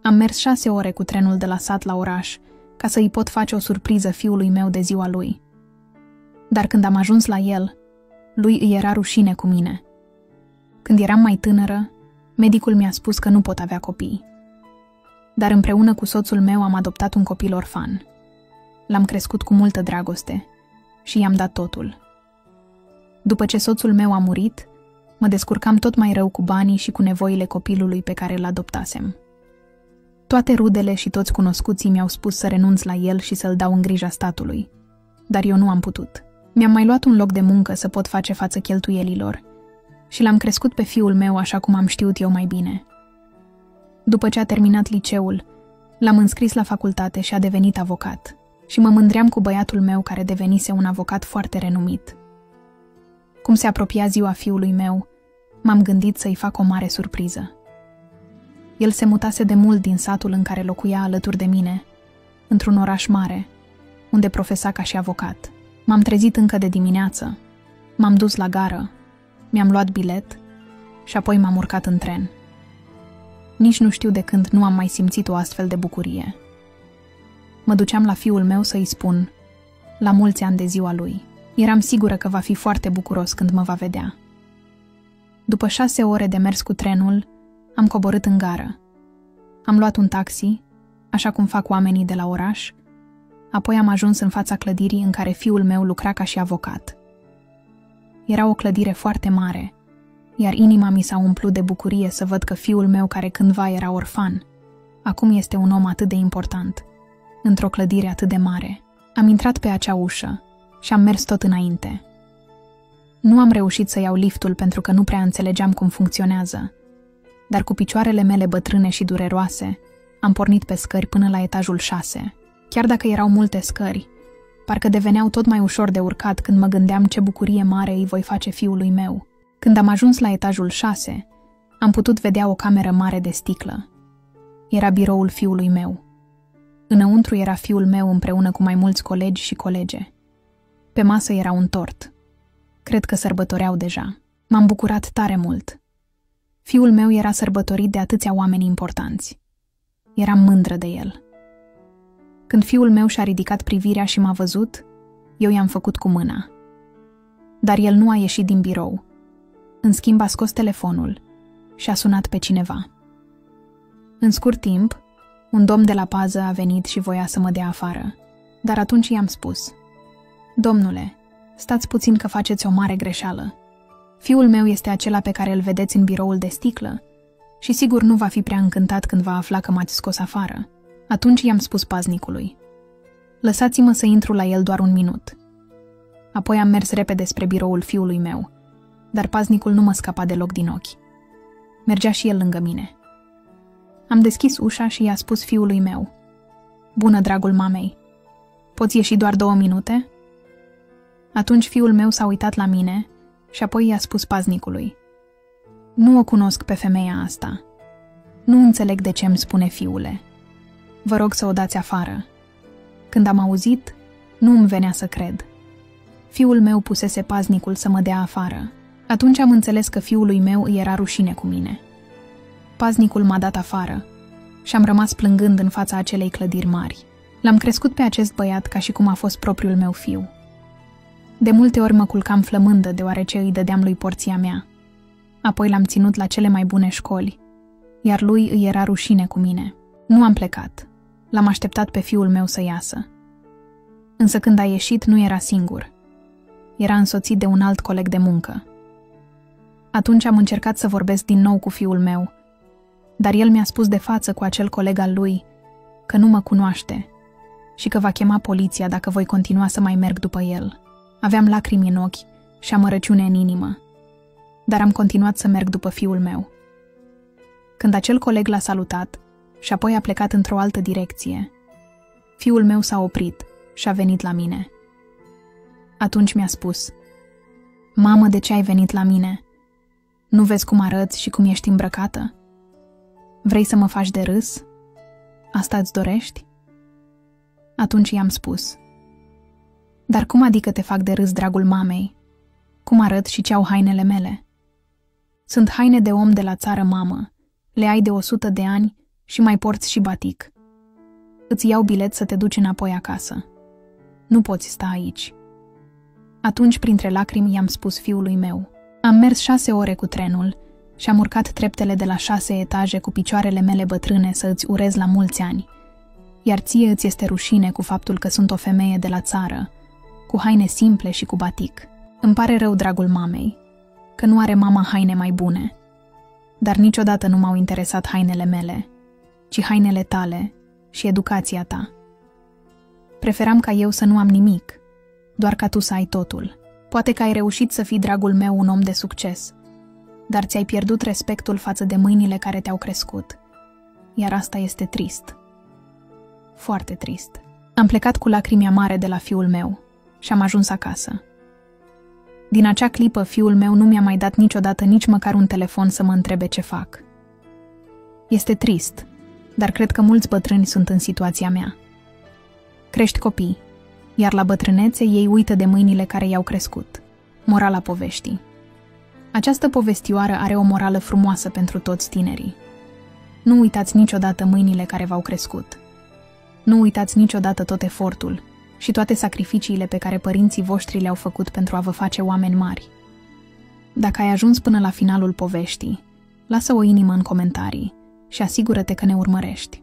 Am mers 6 ore cu trenul de la sat la oraș, ca să îi pot face o surpriză fiului meu de ziua lui. Dar când am ajuns la el, lui îi era rușine cu mine. Când eram mai tânără, medicul mi-a spus că nu pot avea copii. Dar împreună cu soțul meu am adoptat un copil orfan. L-am crescut cu multă dragoste și i-am dat totul. După ce soțul meu a murit, mă descurcam tot mai rău cu banii și cu nevoile copilului pe care îl adoptasem. Toate rudele și toți cunoscuții mi-au spus să renunț la el și să-l dau în grija statului, dar eu nu am putut. Mi-am mai luat un loc de muncă să pot face față cheltuielilor și l-am crescut pe fiul meu așa cum am știut eu mai bine. După ce a terminat liceul, l-am înscris la facultate și a devenit avocat și mă mândream cu băiatul meu care devenise un avocat foarte renumit. Cum se apropia ziua fiului meu, m-am gândit să-i fac o mare surpriză. El se mutase de mult din satul în care locuia alături de mine, într-un oraș mare, unde profesa ca și avocat. M-am trezit încă de dimineață, m-am dus la gară, mi-am luat bilet și apoi m-am urcat în tren. Nici nu știu de când nu am mai simțit o astfel de bucurie. Mă duceam la fiul meu să-i spun, la mulți ani de ziua lui. Eram sigură că va fi foarte bucuros când mă va vedea. După 6 ore de mers cu trenul, am coborât în gară. Am luat un taxi, așa cum fac oamenii de la oraș, apoi am ajuns în fața clădirii în care fiul meu lucra ca și avocat. Era o clădire foarte mare, iar inima mi s-a umplut de bucurie să văd că fiul meu, care cândva era orfan, acum este un om atât de important, într-o clădire atât de mare. Am intrat pe acea ușă și am mers tot înainte. Nu am reușit să iau liftul pentru că nu prea înțelegeam cum funcționează, dar cu picioarele mele bătrâne și dureroase, am pornit pe scări până la etajul 6. Chiar dacă erau multe scări, parcă deveneau tot mai ușor de urcat când mă gândeam ce bucurie mare îi voi face fiului meu. Când am ajuns la etajul 6, am putut vedea o cameră mare de sticlă. Era biroul fiului meu. Înăuntru era fiul meu împreună cu mai mulți colegi și colege. Pe masă era un tort. Cred că sărbătoreau deja. M-am bucurat tare mult. Fiul meu era sărbătorit de atâția oameni importanți. Eram mândră de el. Când fiul meu și-a ridicat privirea și m-a văzut, eu i-am făcut cu mâna. Dar el nu a ieșit din birou. În schimb, a scos telefonul și a sunat pe cineva. În scurt timp, un domn de la pază a venit și voia să mă dea afară, dar atunci i-am spus: „Domnule, stați puțin că faceți o mare greșeală. Fiul meu este acela pe care îl vedeți în biroul de sticlă și sigur nu va fi prea încântat când va afla că m-ați scos afară.” Atunci i-am spus paznicului: „Lăsați-mă să intru la el doar 1 minut.” Apoi am mers repede spre biroul fiului meu, dar paznicul nu mă scăpa deloc din ochi. Mergea și el lângă mine. Am deschis ușa și i-a spus fiului meu: „Bună, dragul mamei, poți ieși doar 2 minute?” Atunci fiul meu s-a uitat la mine și apoi i-a spus paznicului: „Nu o cunosc pe femeia asta. Nu înțeleg de ce îmi spune fiule. Vă rog să o dați afară.” Când am auzit, nu îmi venea să cred. Fiul meu pusese paznicul să mă dea afară. Atunci am înțeles că fiului meu îi era rușine cu mine. Paznicul m-a dat afară și am rămas plângând în fața acelei clădiri mari. L-am crescut pe acest băiat ca și cum a fost propriul meu fiu. De multe ori mă culcam flămândă deoarece îi dădeam lui porția mea. Apoi l-am ținut la cele mai bune școli, iar lui îi era rușine cu mine. Nu am plecat. L-am așteptat pe fiul meu să iasă. Însă când a ieșit, nu era singur. Era însoțit de un alt coleg de muncă. Atunci am încercat să vorbesc din nou cu fiul meu, dar el mi-a spus de față cu acel coleg al lui că nu mă cunoaște și că va chema poliția dacă voi continua să mai merg după el. Aveam lacrimi în ochi și amărăciune în inimă, dar am continuat să merg după fiul meu. Când acel coleg l-a salutat și apoi a plecat într-o altă direcție, fiul meu s-a oprit și a venit la mine. Atunci mi-a spus: „Mamă, de ce ai venit la mine? Nu vezi cum arăți și cum ești îmbrăcată? Vrei să mă faci de râs? Asta îți dorești?” Atunci i-am spus: „Dar cum adică te fac de râs, dragul mamei? Cum arăt și ce au hainele mele?” „Sunt haine de om de la țară, mamă. Le ai de 100 de ani Și mai porți și batic. Îți iau bilet să te duci înapoi acasă. Nu poți sta aici. Atunci, printre lacrimi, i-am spus fiului meu. Am mers 6 ore cu trenul și am urcat treptele de la 6 etaje cu picioarele mele bătrâne să îți urez la mulți ani. Iar ție îți este rușine cu faptul că sunt o femeie de la țară, cu haine simple și cu batic. Îmi pare rău, dragul mamei, că nu are mama haine mai bune. Dar niciodată nu m-au interesat hainele mele, ci hainele tale și educația ta. Preferam ca eu să nu am nimic, doar ca tu să ai totul. Poate că ai reușit să fii, dragul meu, un om de succes, dar ți-ai pierdut respectul față de mâinile care te-au crescut. Iar asta este trist. Foarte trist. Am plecat cu lacrimi amare de la fiul meu și am ajuns acasă. Din acea clipă, fiul meu nu mi-a mai dat niciodată nici măcar un telefon să mă întrebe ce fac. Este trist, dar cred că mulți bătrâni sunt în situația mea. Crești copii, iar la bătrânețe ei uită de mâinile care i-au crescut. Morala poveștii. Această povestioară are o morală frumoasă pentru toți tinerii. Nu uitați niciodată mâinile care v-au crescut. Nu uitați niciodată tot efortul și toate sacrificiile pe care părinții voștri le-au făcut pentru a vă face oameni mari. Dacă ai ajuns până la finalul poveștii, lasă o inimă în comentarii și asigură-te că ne urmărești.